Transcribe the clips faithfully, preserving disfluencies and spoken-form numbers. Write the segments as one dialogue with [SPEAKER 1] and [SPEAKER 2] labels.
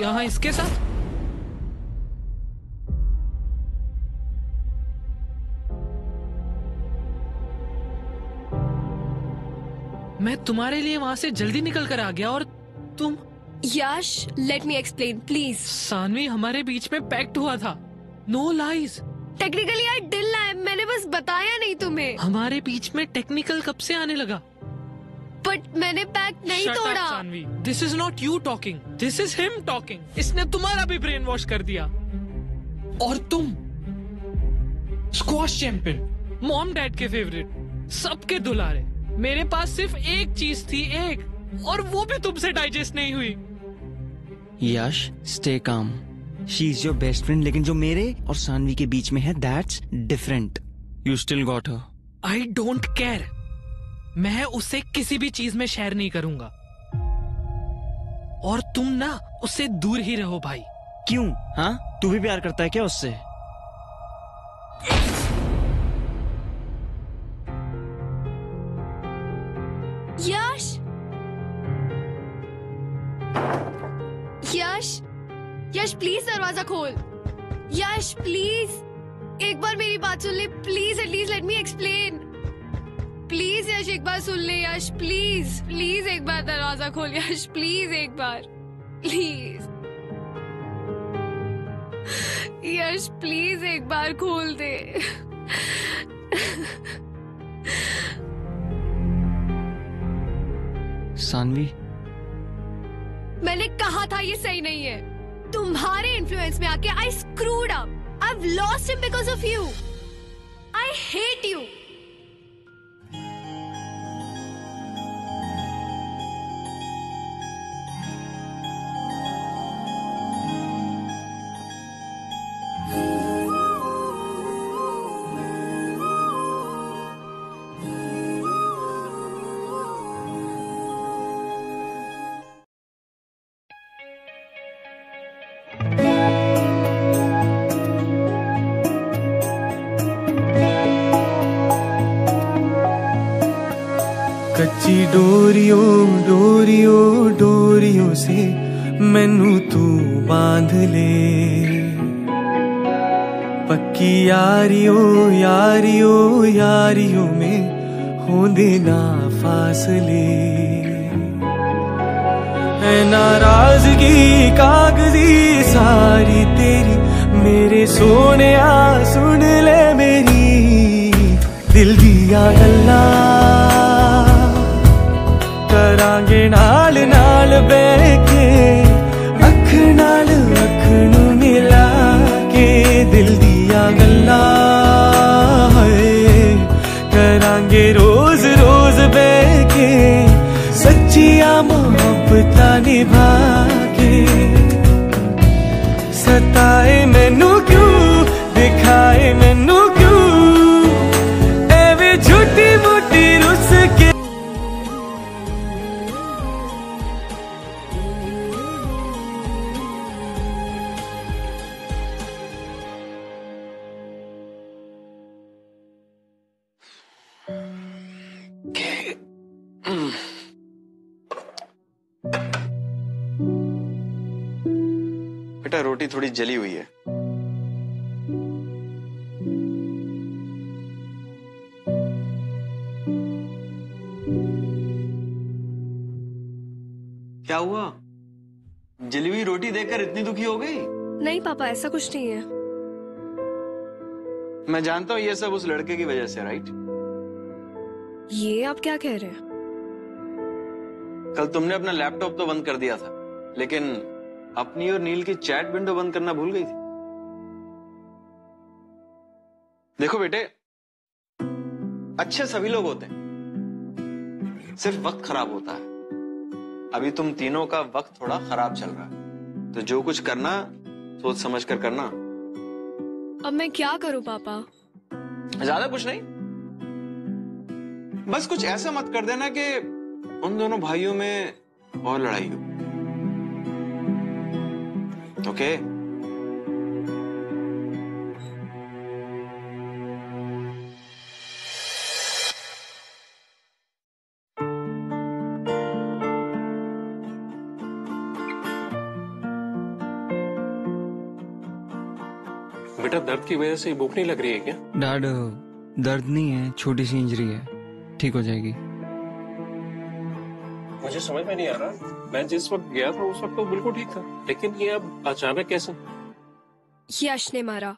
[SPEAKER 1] यहाँ इसके साथ? मैं तुम्हारे लिए वहां से जल्दी निकल कर आ गया और तुम।
[SPEAKER 2] Yash, let me explain please.
[SPEAKER 1] Saanvi, हमारे बीच में पैक्ट हुआ था। No lies.
[SPEAKER 2] Technically I did lie, मैंने बस बताया नहीं तुम्हें।
[SPEAKER 1] हमारे बीच में टेक्निकल कब से आने लगा?
[SPEAKER 2] बट मैंने पैक्ट नहीं
[SPEAKER 1] Shut
[SPEAKER 2] तोड़ा।
[SPEAKER 1] up, Saanvi, this is not you talking, this is him talking. इसने तुम्हारा भी ब्रेन वॉश कर दिया। और तुम स्क्वॉश चैंपियन, मॉम डैड के फेवरेट, सबके दुलारे। मेरे पास सिर्फ एक चीज थी, एक, और वो भी तुमसे डाइजेस्ट नहीं हुई।
[SPEAKER 3] Yash, stay calm. She is your best friend, लेकिन जो मेरे और सानवी के बीच में है, that's different. You still got her.
[SPEAKER 1] I don't care. मैं उसे किसी भी चीज में शेयर नहीं करूंगा। और तुम ना उससे दूर ही रहो भाई।
[SPEAKER 3] क्यों? हाँ, तू भी प्यार करता है क्या उससे?
[SPEAKER 2] यश, यश, यश प्लीज दरवाजा खोल। यश प्लीज, एक बार मेरी बात सुन ले please, at least let me explain. Please Yash, एक बार सुन ले यश, प्लीज प्लीज एक बार दरवाजा खोल यश, प्लीज एक बार, प्लीज यश, प्लीज एक बार खोल दे।
[SPEAKER 3] सानवी,
[SPEAKER 2] मैंने कहा था ये सही नहीं है। तुम्हारे इन्फ्लुएंस में आके I screwed up. I have lost him because of you. I hate you.
[SPEAKER 4] कच्ची डोरियों डोरियों डोरियों से मैनू तू बांध ले। पक्की यारियों यारियों यारियों में होंदे ना फासले। है नाराजगी कागजी सारी तेरी, मेरे सोने आ सुन ले मेरी दिल दिया गल्लां। करांगे नाल नाल बैके, अख नाल अख नू मिला के दिल दिया गल्लां। करांगे रोज रोज बैके, सच्चिया मोहब्बतां निभा के। सताए मैनू क्यों, दिखाए मैनू क्यों, एवे झूठी मूठी रुस के।
[SPEAKER 5] बेटा, रोटी थोड़ी जली हुई है। क्या हुआ? जली हुई रोटी देखकर इतनी दुखी हो गई?
[SPEAKER 2] नहीं पापा, ऐसा कुछ नहीं है।
[SPEAKER 5] मैं जानता हूं ये सब उस लड़के की वजह से, राइट?
[SPEAKER 2] ये आप क्या कह रहे हैं?
[SPEAKER 5] कल तुमने अपना लैपटॉप तो बंद कर दिया था, लेकिन अपनी और नील की चैट विंडो बंद करना भूल गई थी। देखो बेटे, अच्छे सभी लोग होते हैं, सिर्फ वक्त खराब होता है। अभी तुम तीनों का वक्त थोड़ा खराब चल रहा है, तो जो कुछ करना सोच समझ कर करना।
[SPEAKER 2] अब मैं क्या करूं पापा?
[SPEAKER 5] ज्यादा कुछ नहीं, बस कुछ ऐसा मत कर देना कि उन दोनों भाइयों में और लड़ाई हो। ओके?
[SPEAKER 6] बेटा दर्द की वजह से भूख नहीं लग रही है क्या?
[SPEAKER 3] डैड, दर्द नहीं है, छोटी सी इंजरी है, ठीक हो जाएगी।
[SPEAKER 6] मुझे समझ में नहीं आ रहा, मैं जिस वक्त गया था उस वक्त तो बिल्कुल ठीक था, लेकिन ये अब अचानक कैसे?
[SPEAKER 2] यश ने मारा।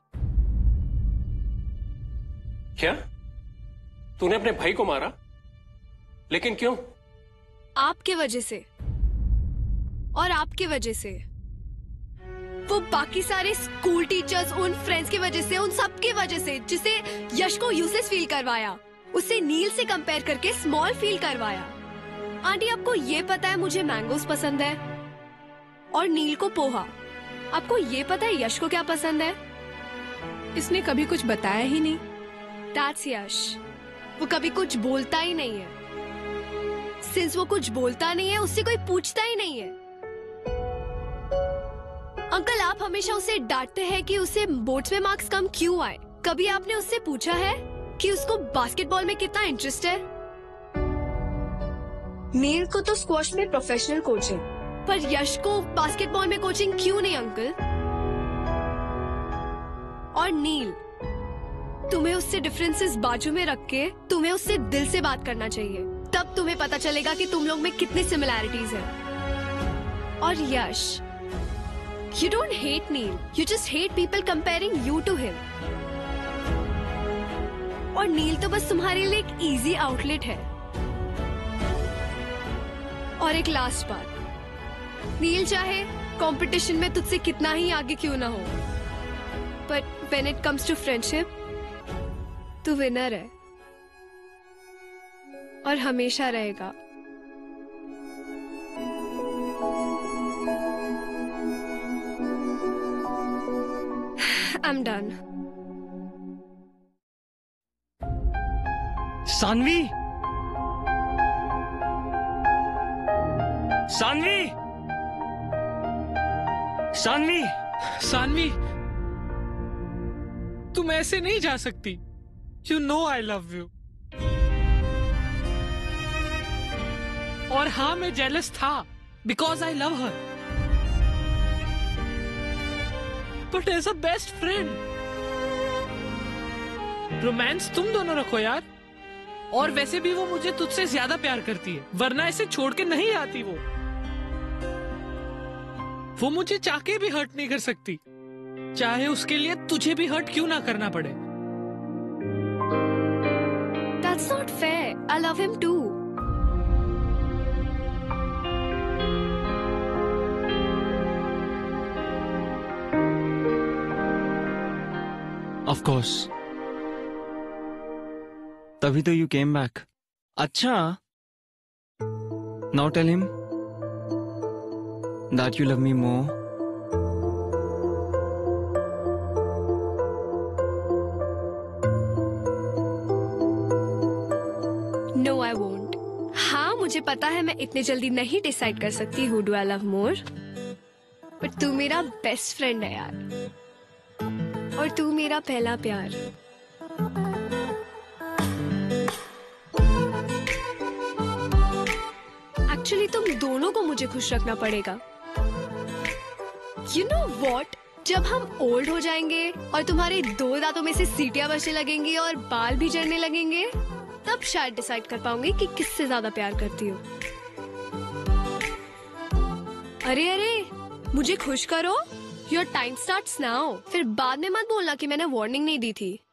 [SPEAKER 6] क्या? तूने अपने भाई को मारा? लेकिन क्यों?
[SPEAKER 2] आपके वजह से, और आपके वजह से, वो बाकी सारे स्कूल टीचर्स, उन फ्रेंड्स की वजह से, उन सब की वजह से, जिसे यश को यूजलेस फील करवाया, उसे नील से कंपेयर करके स्मॉल फील करवाया। आंटी, आपको ये पता है मुझे मैंगोस पसंद है और नील को पोहा। आपको ये पता है यश को क्या पसंद है? इसने कभी कुछ बताया ही नहीं। That's यश। वो कभी कुछ बोलता ही नहीं है। सिंस वो कुछ बोलता नहीं है, उससे कोई पूछता ही नहीं है। अंकल, आप हमेशा उसे डांटते हैं कि उसे बोर्ड्स में मार्क्स कम क्यों आए। कभी आपने उससे पूछा है कि उसको बास्केटबॉल में कितना इंटरेस्ट है? नील को तो स्क्वॉश में प्रोफेशनल कोच है, पर यश को बास्केटबॉल में कोचिंग क्यों नहीं अंकल? और नील, तुम्हें उससे डिफरेंसेस बाजू में रख के तुम्हें उससे दिल से बात करना चाहिए, तब तुम्हें पता चलेगा कि तुम लोग में कितनी सिमिलैरिटीज हैं। और Yash, you don't hate Neel, you just hate people comparing you to him. और नील तो बस तुम्हारे लिए एक इजी आउटलेट है। और एक लास्ट बात, नील चाहे कंपटीशन में तुझसे कितना ही आगे क्यों ना हो, but when it comes to friendship, तू विनर है और हमेशा रहेगा। I'm done.
[SPEAKER 3] सानवी, सानवी, सानवी,
[SPEAKER 1] सानवी, तुम ऐसे नहीं जा सकती। You know I love you. और हाँ, मैं जेलस था because I love her. But as a best friend, romance तुम दोनों रखो यार। और वैसे भी वो मुझे तुझसे ज्यादा प्यार करती है, वरना ऐसे छोड़ के नहीं आती वो। वो मुझे चाह के भी हर्ट नहीं कर सकती, चाहे उसके लिए तुझे भी हर्ट क्यों ना करना पड़े।
[SPEAKER 2] That's not fair. I love him too.
[SPEAKER 3] Of course. तभी तो you came back. अच्छा, now tell him that you love me more.
[SPEAKER 2] No, I won't. हाँ, मुझे पता है मैं इतने जल्दी नहीं डिसाइड कर सकती who do I love more. पर तू मेरा बेस्ट फ्रेंड है यार, और तू मेरा पहला प्यार। एक्चुअली तुम दोनों को मुझे खुश रखना पड़ेगा। You know what? जब हम ओल्ड हो जाएंगे और तुम्हारे दो दांतों में से सीटियां बचने लगेंगी और बाल भी झड़ने लगेंगे, तब शायद डिसाइड कर पाऊंगी कि किससे ज्यादा प्यार करती हो। अरे अरे, मुझे खुश करो। Your time starts now. फिर बाद में मत बोलना कि मैंने वार्निंग नहीं दी थी।